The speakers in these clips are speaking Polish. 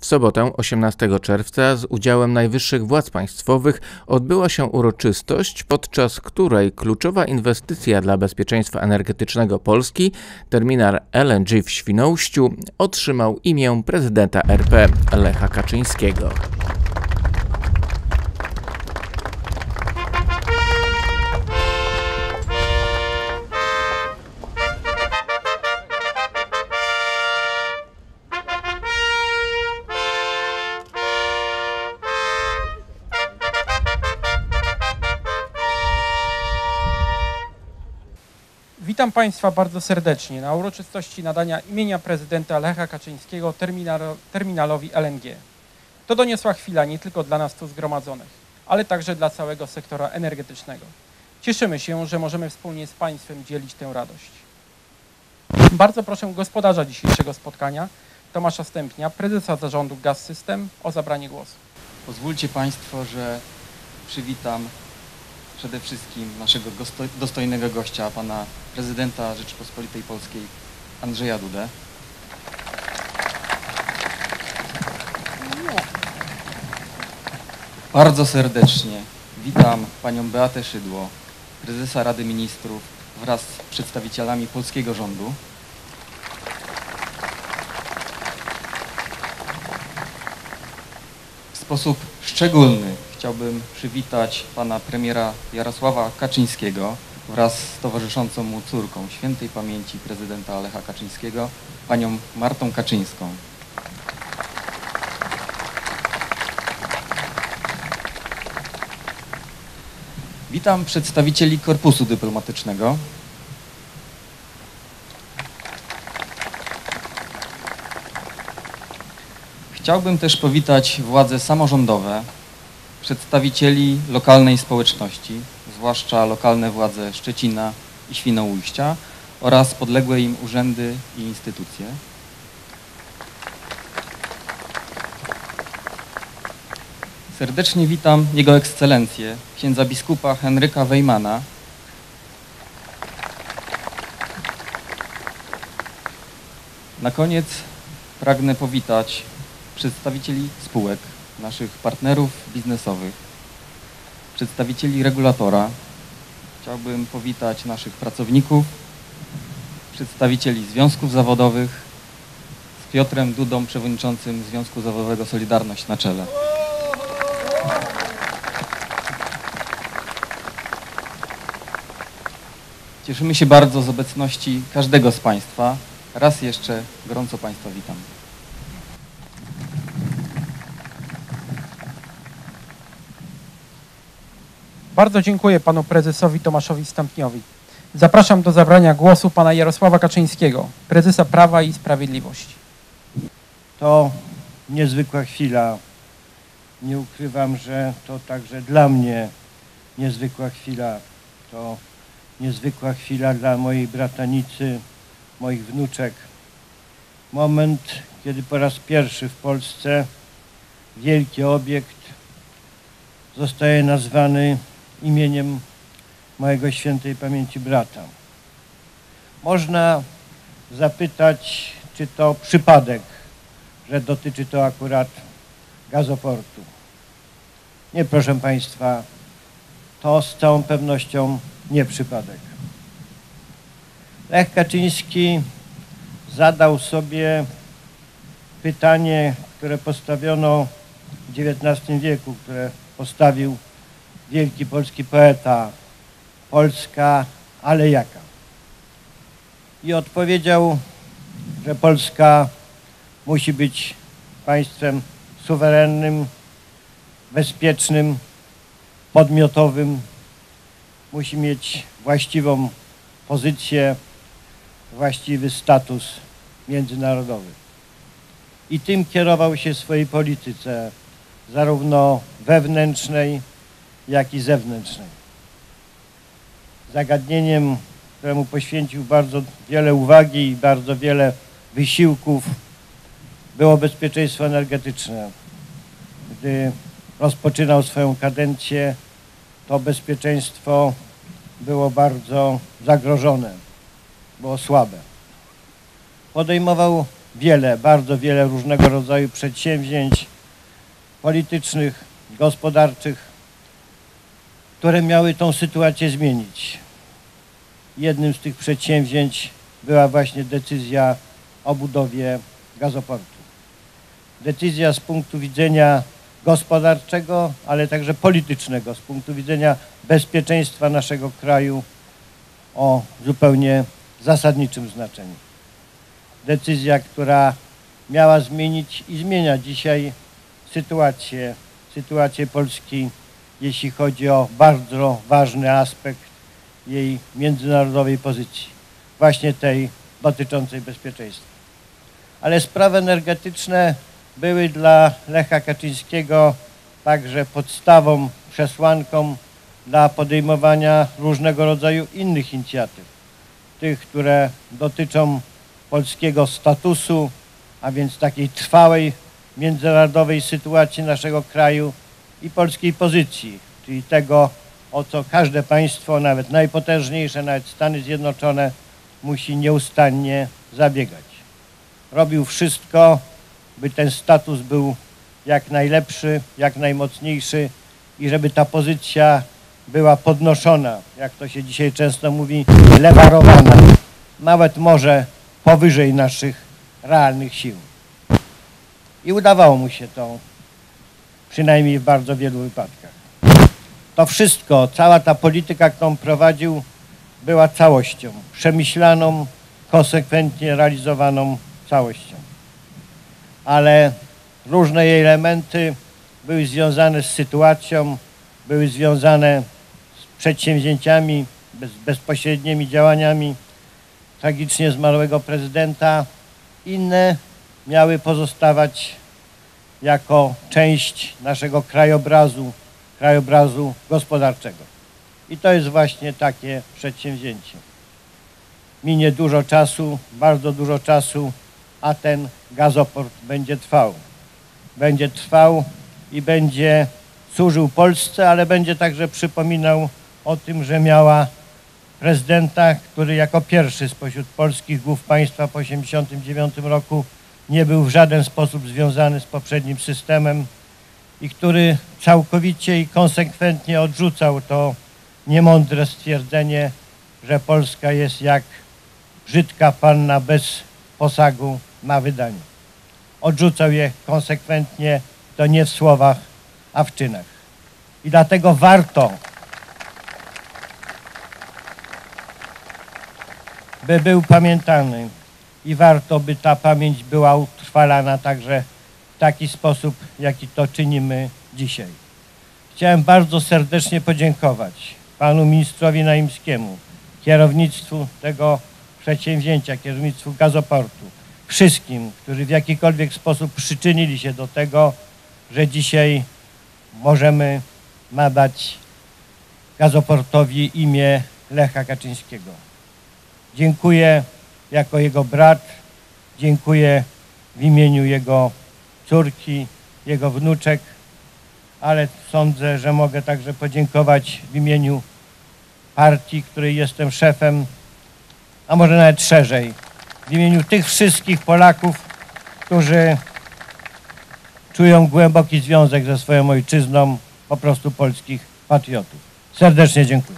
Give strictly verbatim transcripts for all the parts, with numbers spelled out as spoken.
W sobotę, osiemnastego czerwca, z udziałem najwyższych władz państwowych odbyła się uroczystość, podczas której kluczowa inwestycja dla bezpieczeństwa energetycznego Polski, terminal L N G w Świnoujściu, otrzymał imię prezydenta R P Lecha Kaczyńskiego. Witam Państwa bardzo serdecznie na uroczystości nadania imienia prezydenta Lecha Kaczyńskiego terminalo, terminalowi L N G. To doniosła chwila nie tylko dla nas tu zgromadzonych, ale także dla całego sektora energetycznego. Cieszymy się, że możemy wspólnie z Państwem dzielić tę radość. Bardzo proszę gospodarza dzisiejszego spotkania, Tomasza Stępnia, prezesa zarządu Gaz System, o zabranie głosu. Pozwólcie Państwo, że przywitam przede wszystkim naszego dostojnego gościa, pana prezydenta Rzeczypospolitej Polskiej Andrzeja Dudę. Bardzo serdecznie witam panią Beatę Szydło, prezesa Rady Ministrów wraz z przedstawicielami polskiego rządu. W sposób szczególny chciałbym przywitać pana premiera Jarosława Kaczyńskiego wraz z towarzyszącą mu córką świętej pamięci prezydenta Lecha Kaczyńskiego, panią Martą Kaczyńską. Witam przedstawicieli korpusu dyplomatycznego. Chciałbym też powitać władze samorządowe, przedstawicieli lokalnej społeczności, zwłaszcza lokalne władze Szczecina i Świnoujścia oraz podległe im urzędy i instytucje. Serdecznie witam Jego Ekscelencję, księdza biskupa Henryka Wejmana, na koniec pragnę powitać przedstawicieli spółek, naszych partnerów biznesowych, przedstawicieli regulatora. Chciałbym powitać naszych pracowników, przedstawicieli związków zawodowych z Piotrem Dudą, przewodniczącym Związku Zawodowego Solidarność na czele. Cieszymy się bardzo z obecności każdego z Państwa. Raz jeszcze gorąco Państwa witam. Bardzo dziękuję panu prezesowi Tomaszowi Stępniowi. Zapraszam do zabrania głosu pana Jarosława Kaczyńskiego, prezesa Prawa i Sprawiedliwości. To niezwykła chwila. Nie ukrywam, że to także dla mnie niezwykła chwila. To niezwykła chwila dla mojej bratanicy, moich wnuczek. Moment, kiedy po raz pierwszy w Polsce wielki obiekt zostaje nazwany imieniem mojego świętej pamięci brata. Można zapytać, czy to przypadek, że dotyczy to akurat gazoportu. Nie, proszę Państwa, to z całą pewnością nie przypadek. Lech Kaczyński zadał sobie pytanie, które postawiono w dziewiętnastym wieku, które postawił wielki polski poeta: Polska, ale jaka? I odpowiedział, że Polska musi być państwem suwerennym, bezpiecznym, podmiotowym, musi mieć właściwą pozycję, właściwy status międzynarodowy. I tym kierował się w swojej polityce, zarówno wewnętrznej, jak i zewnętrznej. Zagadnieniem, któremu poświęcił bardzo wiele uwagi i bardzo wiele wysiłków, było bezpieczeństwo energetyczne. Gdy rozpoczynał swoją kadencję, to bezpieczeństwo było bardzo zagrożone, było słabe. Podejmował wiele, bardzo wiele różnego rodzaju przedsięwzięć politycznych, gospodarczych, które miały tą sytuację zmienić. Jednym z tych przedsięwzięć była właśnie decyzja o budowie gazoportu. Decyzja z punktu widzenia gospodarczego, ale także politycznego, z punktu widzenia bezpieczeństwa naszego kraju o zupełnie zasadniczym znaczeniu. Decyzja, która miała zmienić i zmienia dzisiaj sytuację, sytuację Polski, jeśli chodzi o bardzo ważny aspekt jej międzynarodowej pozycji, właśnie tej dotyczącej bezpieczeństwa. Ale sprawy energetyczne były dla Lecha Kaczyńskiego także podstawą, przesłanką dla podejmowania różnego rodzaju innych inicjatyw. Tych, które dotyczą polskiego statusu, a więc takiej trwałej międzynarodowej sytuacji naszego kraju i polskiej pozycji, czyli tego, o co każde państwo, nawet najpotężniejsze, nawet Stany Zjednoczone, musi nieustannie zabiegać. Robił wszystko, by ten status był jak najlepszy, jak najmocniejszy i żeby ta pozycja była podnoszona, jak to się dzisiaj często mówi, lewarowana, nawet może powyżej naszych realnych sił. I udawało mu się to, przynajmniej w bardzo wielu wypadkach. To wszystko, cała ta polityka, którą prowadził, była całością, przemyślaną, konsekwentnie realizowaną całością. Ale różne jej elementy były związane z sytuacją, były związane z przedsięwzięciami, z bezpośrednimi działaniami tragicznie zmarłego prezydenta. Inne miały pozostawać jako część naszego krajobrazu, krajobrazu gospodarczego. I to jest właśnie takie przedsięwzięcie. Minie dużo czasu, bardzo dużo czasu, a ten gazoport będzie trwał. Będzie trwał i będzie służył Polsce, ale będzie także przypominał o tym, że miała prezydenta, który jako pierwszy spośród polskich głów państwa po tysiąc dziewięćset osiemdziesiątym dziewiątym roku nie był w żaden sposób związany z poprzednim systemem i który całkowicie i konsekwentnie odrzucał to niemądre stwierdzenie, że Polska jest jak brzydka panna bez posagu na wydaniu. Odrzucał je konsekwentnie, to nie w słowach, a w czynach. I dlatego warto, by był pamiętany i warto, by ta pamięć była utrwalana także w taki sposób, jaki to czynimy dzisiaj. Chciałem bardzo serdecznie podziękować panu ministrowi Naimskiemu, kierownictwu tego przedsięwzięcia, kierownictwu gazoportu, wszystkim, którzy w jakikolwiek sposób przyczynili się do tego, że dzisiaj możemy nadać gazoportowi imię Lecha Kaczyńskiego. Dziękuję jako jego brat, dziękuję w imieniu jego córki, jego wnuczek, ale sądzę, że mogę także podziękować w imieniu partii, której jestem szefem, a może nawet szerzej, w imieniu tych wszystkich Polaków, którzy czują głęboki związek ze swoją ojczyzną, po prostu polskich patriotów. Serdecznie dziękuję.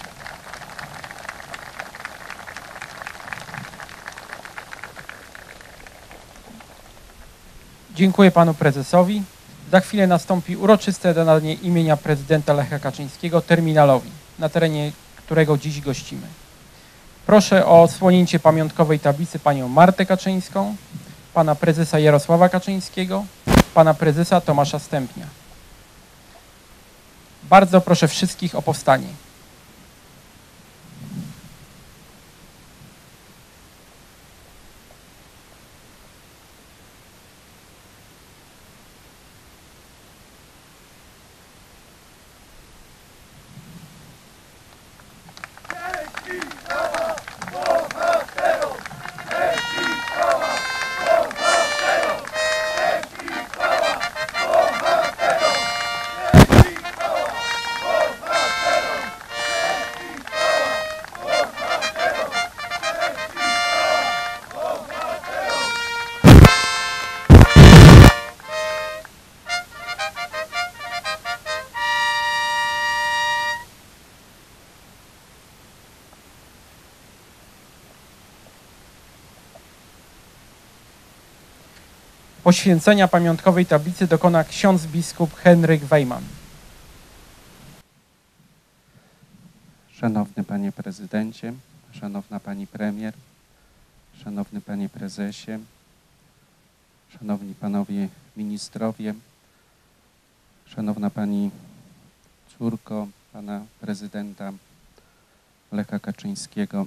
Dziękuję panu prezesowi. Za chwilę nastąpi uroczyste nadanie imienia prezydenta Lecha Kaczyńskiego terminalowi, na terenie którego dziś gościmy. Proszę o odsłonięcie pamiątkowej tablicy panią Martę Kaczyńską, pana prezesa Jarosława Kaczyńskiego, pana prezesa Tomasza Stępnia. Bardzo proszę wszystkich o powstanie. Poświęcenia pamiątkowej tablicy dokona ksiądz biskup Henryk Wejman. Szanowny Panie Prezydencie, Szanowna Pani Premier, Szanowny Panie Prezesie, Szanowni Panowie Ministrowie, Szanowna Pani córko Pana Prezydenta Lecha Kaczyńskiego.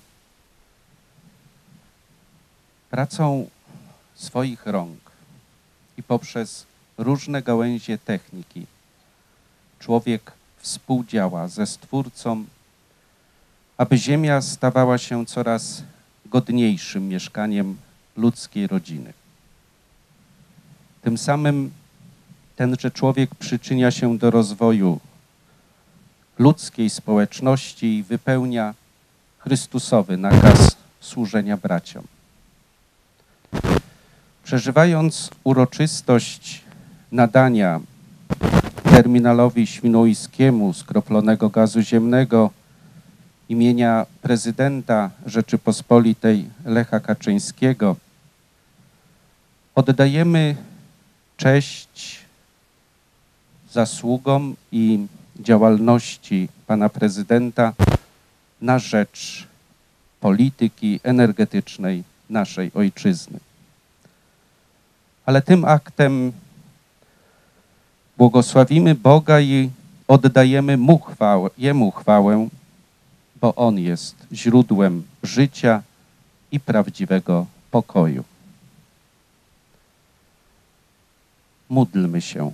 Pracą swoich rąk i poprzez różne gałęzie techniki człowiek współdziała ze Stwórcą, aby Ziemia stawała się coraz godniejszym mieszkaniem ludzkiej rodziny. Tym samym tenże człowiek przyczynia się do rozwoju ludzkiej społeczności i wypełnia Chrystusowy nakaz służenia braciom. Przeżywając uroczystość nadania terminalowi świnoujskiemu skroplonego gazu ziemnego imienia prezydenta Rzeczypospolitej Lecha Kaczyńskiego, oddajemy cześć zasługom i działalności pana prezydenta na rzecz polityki energetycznej naszej ojczyzny. Ale tym aktem błogosławimy Boga i oddajemy Mu chwałę, Jemu chwałę, bo On jest źródłem życia i prawdziwego pokoju. Módlmy się.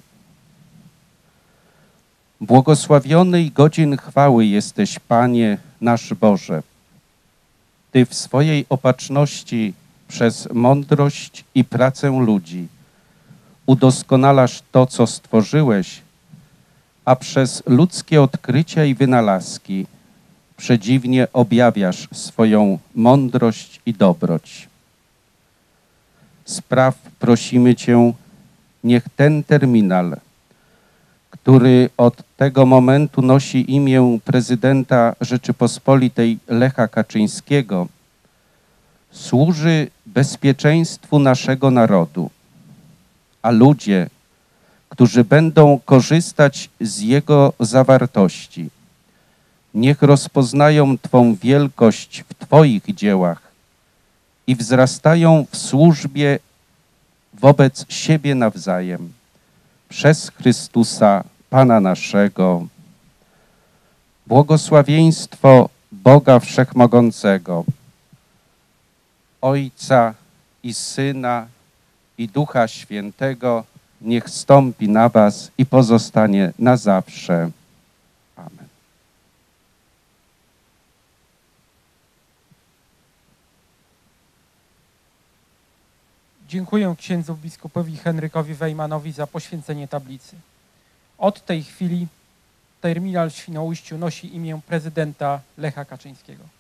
Błogosławiony i godzien chwały jesteś, Panie nasz Boże. Ty w swojej opatrzności przez mądrość i pracę ludzi udoskonalasz to, co stworzyłeś, a przez ludzkie odkrycia i wynalazki przedziwnie objawiasz swoją mądrość i dobroć. Spraw, prosimy Cię, niech ten terminal, który od tego momentu nosi imię prezydenta Rzeczypospolitej Lecha Kaczyńskiego, służy bezpieczeństwu naszego narodu, a ludzie, którzy będą korzystać z jego zawartości, niech rozpoznają Twą wielkość w Twoich dziełach i wzrastają w służbie wobec siebie nawzajem. Przez Chrystusa, Pana naszego. Błogosławieństwo Boga Wszechmogącego, Ojca i Syna i Ducha Świętego, niech stąpi na was i pozostanie na zawsze. Amen. Dziękuję księdzu biskupowi Henrykowi Wejmanowi za poświęcenie tablicy. Od tej chwili terminal w Świnoujściu nosi imię prezydenta Lecha Kaczyńskiego.